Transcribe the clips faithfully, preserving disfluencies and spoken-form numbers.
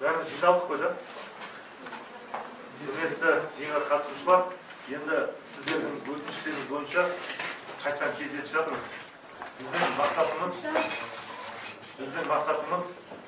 бәрін жиналдық қой да. Құрметті жиынға қатысушылар, енді сіздердің өтініштеріңіз бойынша қайтадан кездесіп жатырмыз. Біздің мақсатымыз, біздің мақсатымыз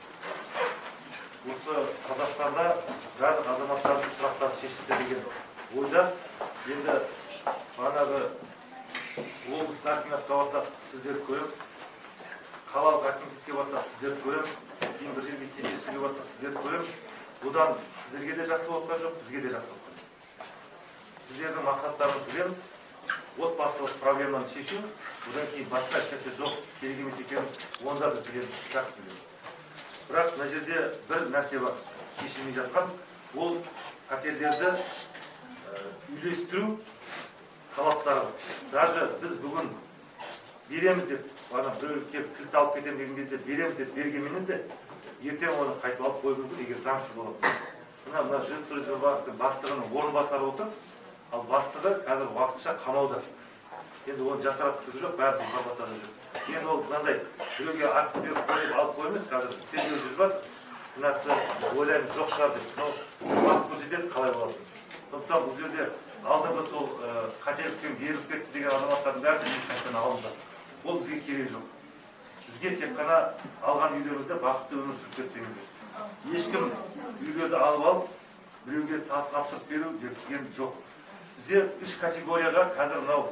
осы Қазақстанда барлық азаматтардың сұрақтары шешілсе деген ойда. Енді бағанағы облыстық әкімдікке барсақ, сіздерді көреміз. Қалалық әкімдікке барсақ, сіздерді көреміз. Кейін бір жерге кездесуге барсақ, сіздерді көреміз. Одан сіздерге де жақсы болған жоқ, бізге де жақсы болған жоқ. Сіздердің мақсаттарыңызды білеміз. Отбасылық проблеманы шешу, одан кейін басқа ешнәрсе жоқ, керек емес екенін оны да біз білеміз, жақсы білеміз. Бірақ мына жерде бір нәрсе бар, шешілмей жатқан, ол пәтерлерді үйлестіру талаптары. Даже біз бүгін береміз деп, бана біреу келіп кілт алып кетемін деген кезде береміз деп бергенменен де ертең оны қайтып алып қою мүмкін, егер заңсыз болады. Мына мына Жилстройсбербанктың бастығының орынбасары отыр, ал бастығы қазір уақытша қамауда. Енді оны жасыратқызу жоқ, бәрі информацияда жүр. Енді ол мынандай біреуге артық беріп қойып алып қою емес, қазір тергеу жүріп жатыр. Кінәсі ойлаймыз жоқ шығар деп. Мынау уақыт көрсетеді, қалай болады. Сондықтан бұл жерде алдыңғы сол қателікпен беріліп кетті деген азаматтардың бәрі қайтадан алынды. Ол бізге керек жоқ. Бізге тек қана алған үйлерімізде бақытты өмір сүріп кетсеңіздер. Ешкім үйлерді алып алып, біреуге тапсырып беру деген жоқ. Бізде үш категорияға қазір мынау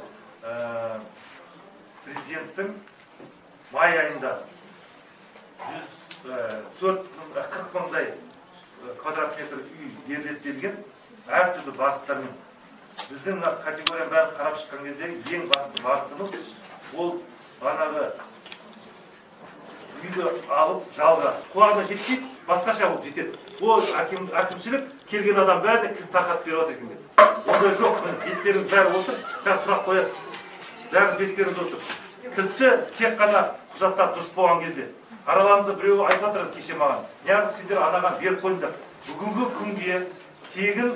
президенттің май айында жүз қырық мыңдай квадрат метр үй берілетін әртүрлі бағыттармен. Біздің категорияны бәрін қарап шыққан кездегі ең басты бағытымыз ол бағанағы үйді алып жалға. Құлағына жетпейді, басқаша болып жетеді. Ол әкімшілік келген адам бәріне кілт тарқатып беріп жатыр екен. Ондай жоқ, беттеріңіз бәрі отыр, қазір сұрақ қоясыз. Бәрі беттеріңіз отыр. Тіпті тек қана құжаттар дұрыс болған кезде. Араларыңызда біреуі айтып жатыр кеше маған. Неғып сендер анаған беріп қойыңдар. Бүгінгі күнге тегін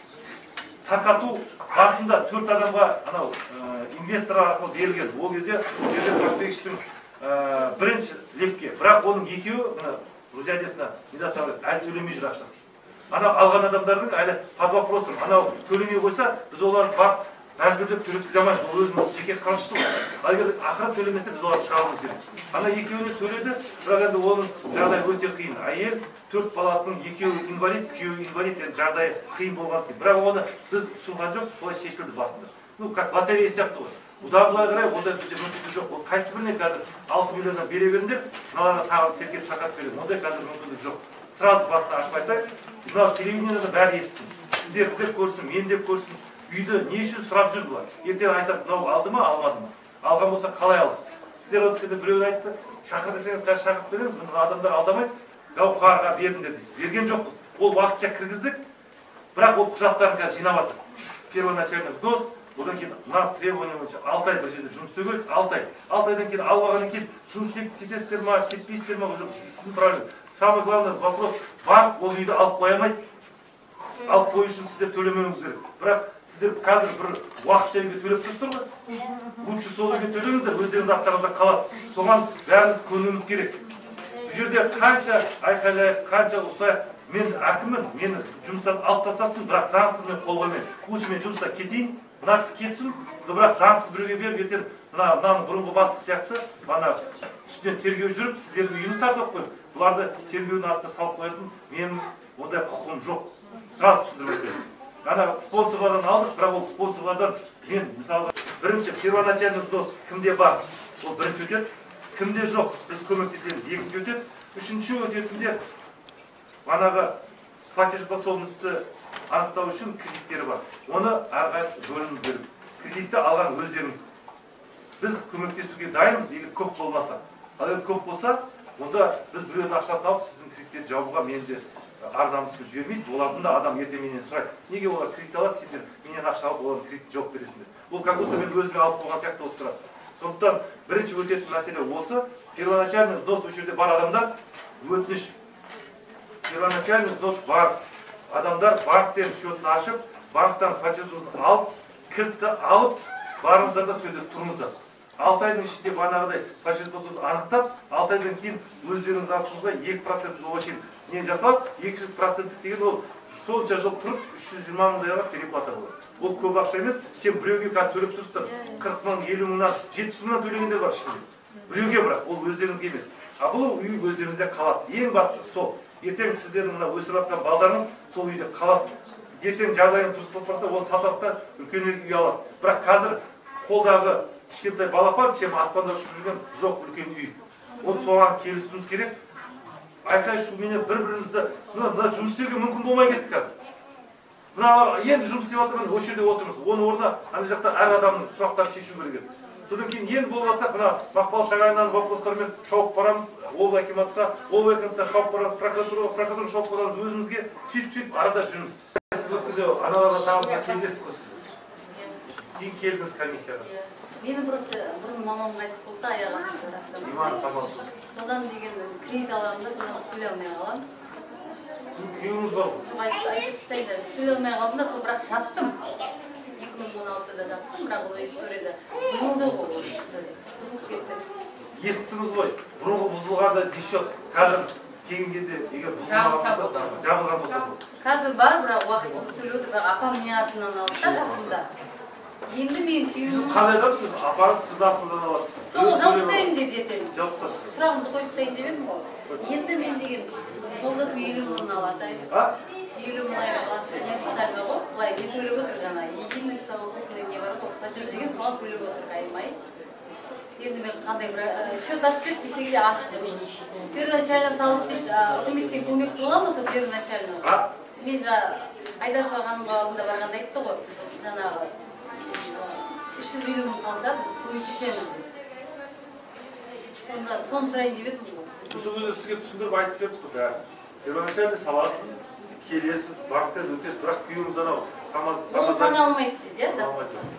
тарқату басында төрт адамға анау инвестор арқылы берілген. Ол кезде проспектшінің бірінші лепке. Бірақ оның екеуі, друзья детна, недостаточно, әлі төлемей жүр ақшасын. Анау алған адамдардың әлі под вопросом. Анау төлемей қойса, біз оларды барып мәжбүрлеп төлеткізе алмаймыз. Ол өзіміз жеке қалыштық. Ал егер ақыры төлемесе, біз оларды шығаруымыз керек. Ана екеуіне төледі, бірақ енді оның жағдайы өте қиын. Әйел төрт баласының екеуі инвалид, күйеуі инвалид, енді жағдайы қиын болған екен. Бірақ оны біз ұсынған жоқ, солай шешілді басында. Ну, как лотерея сияқты ғой. Бұдан былай қарай ондай бізде мүмкіндік жоқ. Ол қайсы біріне қазір алты миллионнан бере беріңдер, мыналарға тағы теркет тақат беремін. Ондай қазір мүмкіндік жоқ. Сразу басына ашып айтайық. Мынау телевидениеда бәрі естісін. Сіздерді де көрсін, мен де көрсін. Үйді не үшін сұрап жүр бұлар? Ертең айтады, мынау алды ма, алмады ма? Алған болса қалай алды? Сіздер өткенде біреу айтты, шақыр десеңіз қазір шақырып береміз, мына адамдар алдамайды, Гауһарға бердіңдер дейсіз. Берген жоқпыз. Ол уақытша кіргіздік, бірақ ол құжаттарын қазір жинап жатыр. Первоначальный взнос, одан кейін мына требование бойынша алты ай бір жерде жұмыс істеу керек, алты ай. алты айдан кейін алғаннан кейін жұмыс істеп кетесіздер ма, кетпейсіздер ма, уже сіздің правильно. Самый главный вопрос, банк ол үйді алып қоя алмайды. Алып қою үшін сіздер төлемеуіңіз керек. Бірақ сіздер қазір бір уақытша үйге төлеп тұрсыздар ғой. Лучше сол үйге төлеңіздер, өздеріңіз аттарыңызда қалады. Соған бәріміз көнуіміз керек. Бұл жерде қанша айқайлайық, қанша ұсайық, мен әкіммін, мені жұмыстан алып тастасын, бірақ заңсыз мен қол қоймаймын. Лучше мен жұмыстан кетейін, мына кісі кетсін, бірақ заңсыз біреуге беріп, ертең мынаның бұрынғы бастық сияқты, мана үстінен тергеу жүріп, сіздердің үйіңізді тартып қойып, бұларды тергеудің астына салып қоятын менің ондай құқығым жоқ. Сразу түсіндіріп өтемін. Ана спонсорлардан алдық, бірақ ол спонсорлардан мен мысалға бірінші первоначальный взнос кімде бар, ол бірінші өтеді, кімде жоқ, біз көмектесеміз, екінші өтеді, үшінші өтетінде манағы платежеспособностьті анықтау үшін кредиттері бар. Оны әрқайсысы бөлініп беріп, кредитті алған өздеріңіз. Біз көмектесуге дайынбыз, егер көп болмаса. Ал егер көп болса, онда біз біреудің ақшасын алып, сіздің кредиттерді жабуға менде ар-намысты жібермейді. Олардың да адам ертең менен сұрайды. Неге олар кредит алады, сендер менен ақша алып, олардың кредитті жауап бересіңдер. Бұл как будто мен өзіме алып болған сияқты болып тұрады. Сондықтан бірінші өтетін мәселе осы. Первоначальный взнос осы жерде бар адамдар өтініш. Первоначальный взнос бар адамдар банктен счетін ашып, банктан платежіңізді алып, кілтті алып, барыңыздар да сөйдеп тұрыңыздар. алты айдың ішінде бағанағыдай платежный пособие анықтап, алты айдан кейін өздеріңіз артыңызға екі проценттік очень не жасап, екі жүз проценттік деген ол сонша жыл тұрып үш жүз жиырма мыңдайға переплата болады. Ол көп ақша емес, сен біреуге қазір төлеп тұрсыздар. қырық мың, елу мыңнан, жетпіс мыңнан төлегендер бар ішінде. Біреуге бірақ, ол өздеріңізге емес. А бұл үй өздеріңізде қалады. Ең бастысы сол. Ертең сіздердің мына өсіріп жатқан балдарыңыз сол үйде қалады. Ертең жағдайыңыз дұрыс болып барса, оны сатасыз да үлкен үй аласыз. Бірақ қазір қолдағы кішкентай балапан, чем аспанда ұшып жүрген жоқ үлкен үй. Ол соған келісуіміз керек. Айқай шуменен бір-бірімізді мына жұмыс істеуге мүмкін болмай кетті қазір. Мына енді жұмыс істеп жатса, осы жерде отырмыз. Оның орнына ана жақта әр адамның сұрақтарын шешу керек. Содан кейін енді болып жатса, мына Мақпал Шағайнаның вопростарымен шауып барамыз, ол акиматқа, ол акиматқа шауып барамыз, прокуратураға, прокуратураға шауып барамыз, өзімізге сөйтіп-сөйтіп арада жүрміз. Сіз өткенде аналарға тағылымға кездестік қой сіз. Кейін келдіңіз комиссияға. Мені просто бұрын мамам қайтыс болды, аяқ астында. Иман Самал. Содан деген кредит аламын да, содан төлей алмай қалам. Күйеуіңіз бар ғой? Айтып тастайды, төлей алмай қалдым да, сол бірақ жаптым. екі мың он алтыда жаптым, бірақ ол историяда бұзылды ғой, бұзылып кетті. Естіңіз ғой, бұрынғы бұзылғанда дешет, қазір келген кезде егер бұзылған болса, жабылған болса. Қазір бар, бірақ уақыт болды төлеуді, бірақ апам мен атынан алды да жақында. Енді мен күйеуім... Сіз қандай адамсыз? Апаңыз сізді артыңыздан алады. Жоқ, жауып тастаймын деп ертең. Жауып тастайсыз. Сұрағымды қойып тастайын деп едім ғой. Енді мен деген жолдасым елу мыңын алады. елу мың алады. Неофициально ғой, былай не төлеп отыр жаңа. Единый совокупный не бар ғой. Платеж деген соған төлеп отыр қайырмай. Енді мен қандай бір счет ашып деп кешегіде ашты. Первоначально салып дейді, үкіметтен көмек бола ма сол первоначально? Мен жаңа Айдашева ханымға алдында барғанда айтты ғой, жаңағы үш жүз елу мың салса біз көмектесеміз деп. Сонда соны сұрайын деп едім ғой. Осы өзі сізге түсіндіріп айтып бердік қой, да. Первоначально саласыз, келесіз, банктен өтесіз, бірақ күйеуіңіз анау самаз... Ол саналмайды дейді, да?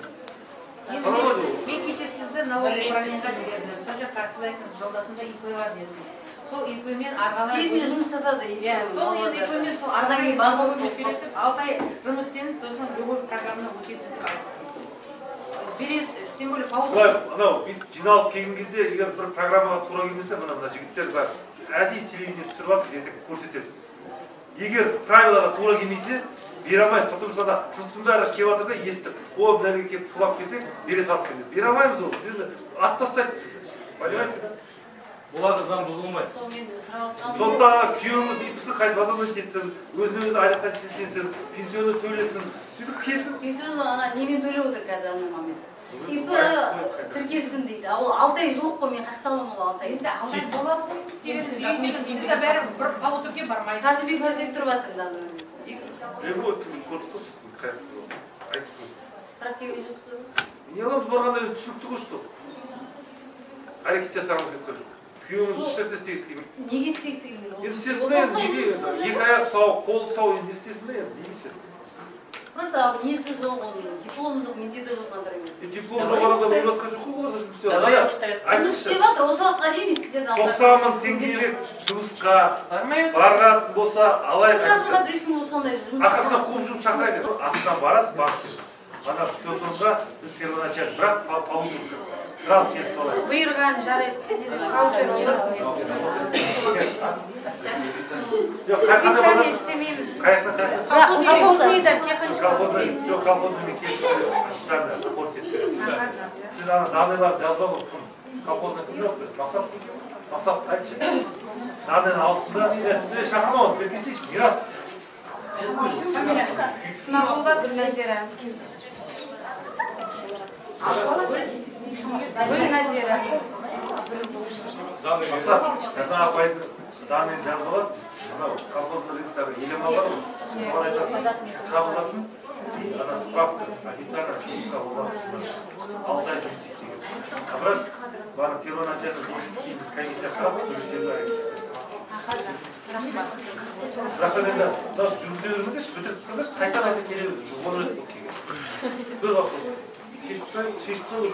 Мен кеше сізді налоговый управлениеге жібердім. Сол жаққа сіз айтыңыз, жолдасында ИП бар дедіңіз. Сол ИП-мен арғалай... Енді жұмыс жасады. Сол енді ИП-мен сол арғалай банковымен сөйлесіп, алты ай жұмыс істеңіз, сосын любой программаны өтесіз деп айтты. Берет, тем более пауыз... Анау, жиналып келген кезде, егер бір программаға тура келмесе, мына жігіттер бар, әдейі телевидение түсіріп алып, ертең көрсетеміз. Егер правилаға тура келмейсе, бере алмаймыз, потому что жұрттың бәрі келіп жатыр да естіп, о, мынаны келіп шулап келсек, бере салып келді. Бере алмаймыз ол, ат тастайды бізді. Понимаете? Оларды заң бұзылмайды. Сондықтан күйеуіңіз ипісі қайтып азамат етсін, өзіне өзі айлықтан шешенсін, пенсионы төлесін, сөйтіп келсін. Пенсионы ана немен төлеп отыр қазір ана момент. ИП тіркелсін дейді. Ол алты ай жоқ қой, мен қақталамын ол алты ай. Енді алты ай болады ғой, істемеңіз, сізді бәрі бір полуторге бармайсыз. Қазір бек көрдек тұрып жатыр да. Егі өткенін көрдік қой сіздің қайықты айтып тұрсыз. Бірақ келген жоқсыз. Не аламыз барғанда түсінікті ғой что? Әрекет жасағымыз кеткен жоқ. Күйеуіңіз іштерсе істегісі келмейді. Неге істегісі келмейді? Енді істесін да енді, екі аяқ сау, қол сау, енді істесін да енді, неге істесін? Просто несі жоқ оның, дипломы жоқ, менде де жоқ надырымен. Диплом жоқ арада болып жатқан жоқ қой, оларда жұмыс істеп Давай, жұмыс істеп жатыр, осы уақытқа дейін сіздерді алып. тоқсан мың теңгелік жұмысқа барған болса алайық. Шақырғанда ешкім осындай жұмыс. Арқасына қуып жұмыс шақырайды. Астынан барасыз, барсыз. Ана счетыңызға біз первоначально, бірақ полудник сразу келіп салайық. Бұйырған жарайды. Жоқ, қайқанда базар... істемейміз. Қайқында қайқында... Колхозный да, технический істейміз. Жоқ, колхозныймен келіп сәнді, апорт кетті. Сіз ана даныйларды жазбау, колхозный кім жоқ, мақсат, мақсат айтшы. Даныйны алсын да, е, шақырма оны, беркесейші, мирас. Смағұлға Гүлназира. Гүлназира. Мақсат, жаңа апайды даныйны жазып аласың, анау колхозный рыноктағы елем алады ғой, соған айтасың, қабылдасын, ана справка, официально жұмысқа болған, алты ай жұмыс істейді. А бірақ, барып первоначально біз комиссия қарап, төлеуден әрекет. Бірақ енді, жүргізе өрмедеш, бітіріп тұрсаңдаш, қайта қайта келе берді, он рет болып келген. Бір вопрос. Шешіп тұрсаңыз.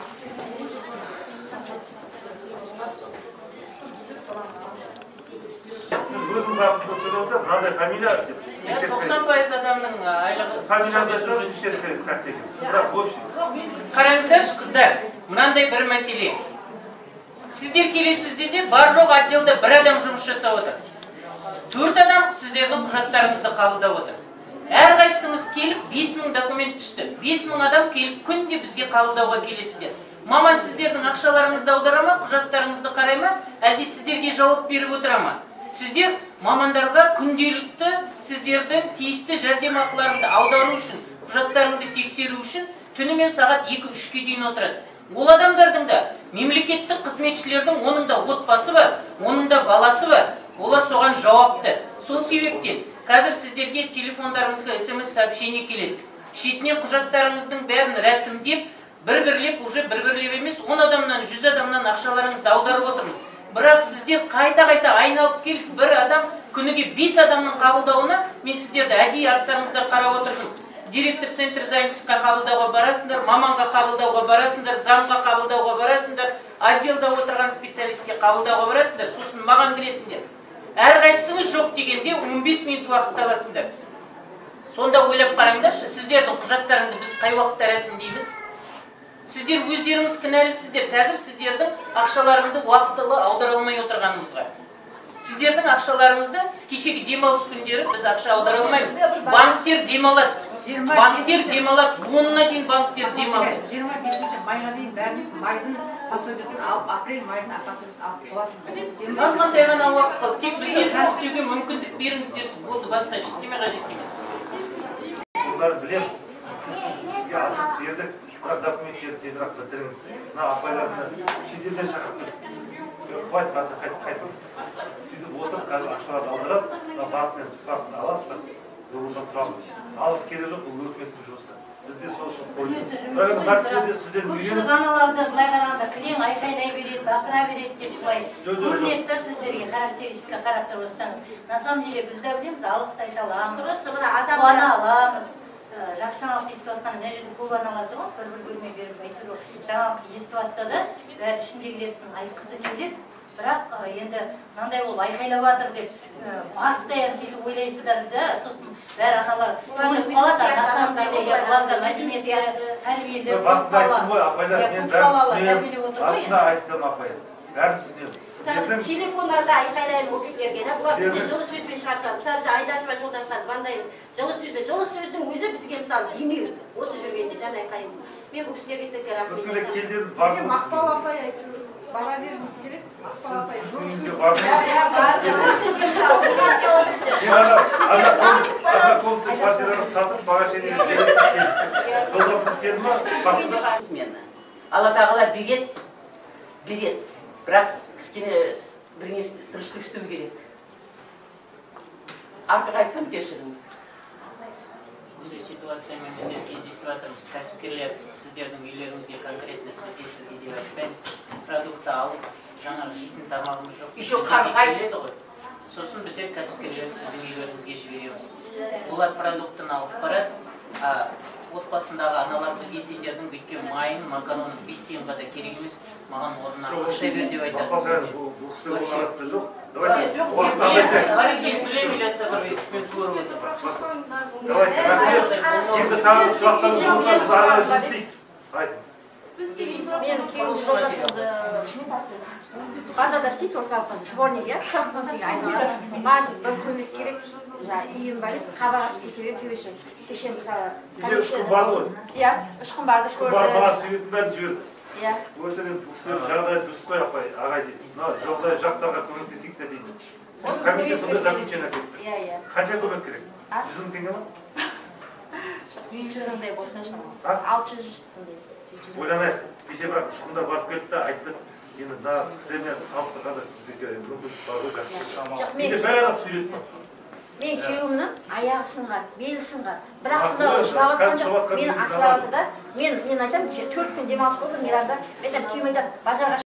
Сіз өзіңіз артында сөйлеуді, мынандай фамилия деп. тоқсан пайыз адамның айлығы... Фамилияны да сөйлесіп керек, қақ деген. Сіз бірақ общий. Қараңыздаршы, қыздар. мынандай бір мәселе. Сіздер келесіздер де бар жоқ отделда бір адам жұмыс жасап отыр. Төрт адам сіздердің құжаттарыңызды қабылдап отыр. Әрқайсыңыз келіп бес мың документ түсті. бес мың адам келіп күнде бізге қабылдауға келесіздер. Маман сіздердің ақшаларыңызды аудара ма, құжаттарыңызды қарай ма, әлде сіздерге жауап беріп отыра ма? Сіздер мамандарға күнделікті сіздердің тиісті жәрдемақыларыңды аудару үшін, құжаттарыңды тексеру үшін түнімен сағат екі-үшке дейін отырады. Ол адамдардың да мемлекеттік қызметшілердің оның да отбасы бар, оның да баласы бар. Олар соған жауапты. Сол себептен қазір сіздерге телефондарыңызға смс сообщение келеді. Шетінен құжаттарыңыздың бәрін рәсімдеп, бір-бірлеп, уже бір-бірлеп емес, он адамнан, жүз адамнан ақшаларыңызды аударып отырмыз. Бірақ сіздер қайта-қайта айналып келіп, бір адам күніге бес адамның қабылдауына мен сіздерді әдейі арттарыңызда қарап отырмын. Директор центр занятосқа қабылдауға барасыңдар, маманға қабылдауға барасыңдар, замға қабылдауға барасыңдар, отделда отырған специалистке қабылдауға барасыңдар, сосын маған кіресіңдер. Әрқайсыңыз жоқ дегенде он бес минут уақыт аласыңдар. Сонда ойлап қараңдаршы, сіздердің құжаттарыңды біз қай уақытта рәсімдейміз? Сіздер өздеріңіз кінәлісіздер. Қазір сіздердің ақшаларыңды уақытылы аудара алмай отырғанымызға. Сіздердің ақшаларыңызды кешегі демалыс күндері біз ақша аудара алмаймыз. Банктер демалады. Банктер демалады. онына дейін банктер демалады. жиырма бесінші майға дейін бәріміз майдың пособиесін алып, апрель майдың пособиесін алып боласың. Азғандай ғана уақыт қалды. Тек бізге жұмыс істеуге мүмкіндік беріңіздер болды, басқа ештеме қажет емес. Олар білем. Сізге азық жердік, бірақ документтерді тезірек бітіріңіз. Мына апайларына шетелден шақырып хватит қайтыңыз. Сөйтіп отырып, қазір ақшаларды аударады, банктен справканы аласыздар, орында тұрамыз. Алыс керек жоқ, бұл өкіметтің жұмысы. Бізде сол үшін қойдық. Көпшілік аналарда былай қарағанда кілең айқайлай береді, бақыра береді деп былай көрінеді сіздерге характеристика қарап тұрып отырсаңыз. На самом деле біз де білеміз, алғыс айта аламыз, қуана аламыз. Жақсы жаңалық естіп жатқан мына жерде көп аналар тұр ғой, бір-бір бөлме беріп әйтеуір жаңалық естіп жатса да, бәрі ішіндегілерсін айтқысы келеді. Бірақ енді мынандай болып айқайлап жатыр деп постоянно сөйтіп ойлайсыздар да, сосын бәрі аналар көңіліп қалады. На самом деле оларда мәдениетті, тәрбиелі, басында айттым ғой, апайлар, мен бәрін түсінемін. Басында айттым апайлар, бәрін түсінемін. Телефонlarda айқайлаймын ол кісілерге, бұлар бізде жылы сөзбен шығартады. Мысалы, Айдашева жолдасына звондаймын, жылы сөзбен. Жылы сөздің өзі бізге мысалы жемеу, осы жүргенде жан айқайым. Мен бұл кісілерге тек рахмет. Өткенде келдіңіз, бардыңыз. Мақпал апай айтып бара бергіміз келеді. Мақпал апай Сіз однокомнатный квартираны сатып, бағашені келістіңіз. Жолдасыңыз келді ма? Алла тағала берет, берет. Бірақ кішкене біріңіз тыныштық істеу керек. Артық айтсам кешіріңіз. Бұл ситуациямен біздер кездесіп жатырмыз. Кәсіпкерлер сіздердің үйлеріңізге конкретно сізге сізге деп айтпаймын. Продукты алып, жаңағы жейтін тамағымыз жоқ. Еще қарғайды. Сосын біздер кәсіпкерлерді сіздің үйлеріңізге жібереміз. Олар продуктын алып барады. Отбасындағы аналар бізге сендердің бүйткен майын, макаронын бес тиынға да керек емес, маған орнына ақша бер деп айтады. Бұл кісілер оның арасында жоқ. Давайте, Давайте, ешбіле милиция бір үкімет көріп отыр. Давайте, рахмет. Енді тағы сұрақтарыңыз болса, біз арада жұмыс істейік. Айтыңыз. Мен күйеуім жолдасымыз базарда істейді, орталықта дворник, қырық мың теңге айналады. Маған бір көмек керек. Үйім бар еді, қабақ ашып кетуге күйесім. Кеше мысалы... Кеше үш күн барды ғой? Иә, үш күн барды көрді. Үш күн барды, маған сүйетін бәрін жіберді. Иә. Өтінен бұл кісілер жағдайы дұрыс қой, апай, ағай дейді. Жағдай жақтарға көмектесейік те дейді. Комиссия сонда заключение әкетті. Иә, иә. Қанша көмек керек? жүз мың теңге ма? үш жүз мыңдай болса шамалы. алты жүз сондай. Ойланайық, кеше бірақ үш күнде барып келді де айтты. Енді мына кісілермен салыстырғанда сіздерге мүмкіндік бар ғой, жақсы. Енді бәрі сүйретті. Мен күйеуімнің аяғы сынған, белі сынған. Бірақ сонда жылап жатқан жоқ. Мені асырап жатыр да. Мен мен айтамын, төрт күн демалыс болды Мейрамда. Мен айтамын, күйеуім айтамын, базарға